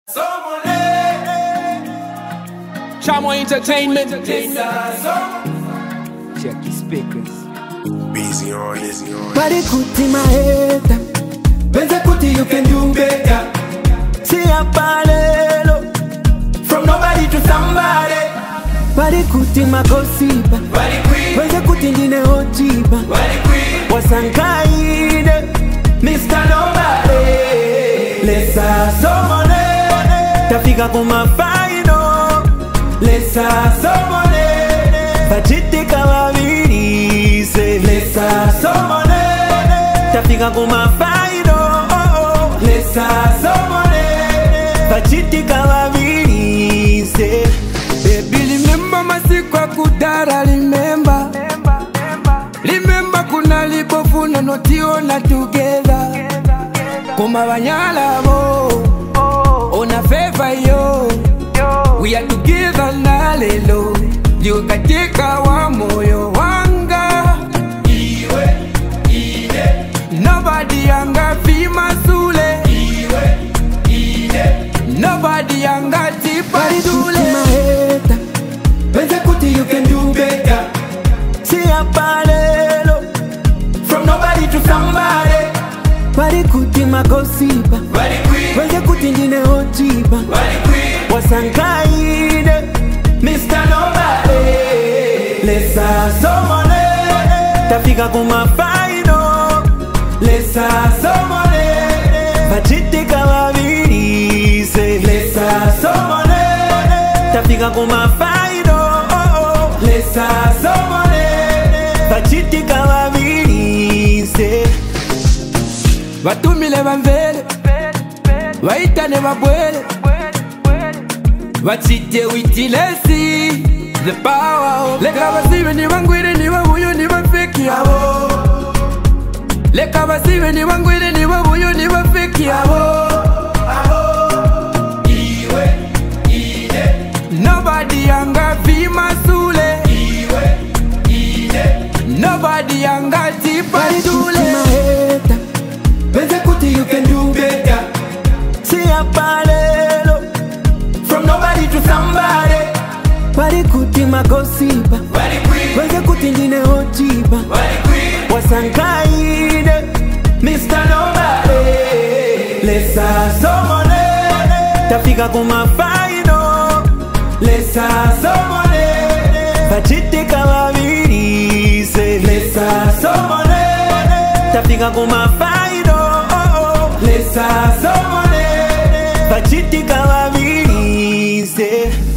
Somone, Chamo Entertainment. Check your speakers. Busy on. Bali Kuti my head. Benza Kuti, you can do better. See a parallel. From nobody to somebody. Bali Kuti my gossip. Bali queen, Benza Kuti ndine ojiba. Bali queen, Wasankaide. Mr. Nobody. Lesa Somone. Tafika kuma final. Lesa Somone, Bajite kawabirize. Lesa Somone, Tafika kuma final. Lesa Somone, Bajite kawabirize. Baby, remember masikwa kudara, remember. Remember kuna libofuna notiona together. Kuma banyala bo, ona favor yo. We are together na lelo. You katika wa moyo wanga. Iwe, ide, Nobody anga fima sule. Iwe, ide, Nobody anga tipa Bali Kuti sule. my head. Benza Kuti, you can do better. See a parallel. From nobody to somebody. Bali Kuti my gossip. Bali queen, Benza Kuti ndine ojiba. Bali queen, Wasankaide. Mr. Nobody. Lesa Somone, Tafika kuma final. Lesa Somone, Bajite kawabirize. Lesa Somone, Tafika kuma final. Lesa Somone, Bajite kawabirize. Batumile bamvele, waitane babwele. Wachite witilesi, the power. Leka basibe ni bangwire ni babuyo ni bafeki abo. Leka basibe ni bangwire ni babuyo ni bafeki abo. Iwe, ide, Nobody anga fima sule. Iwe, ide, Nobody anga tipa Bali Kuti sule. my head. Benza Kuti, you can do better. See a parallel. From nobody to somebody. Bali Kuti my gossip. Bali queen, Benza Kuti ndine ojiba. Bali queen, Wasankaide. Mr. Nobody. Lesa Somone, Tafika kuma final. Lesa Somone, Bajite kawabirize. Lesa Somone, Tafika kuma final. Lesa Somone, Bajite kawabirize.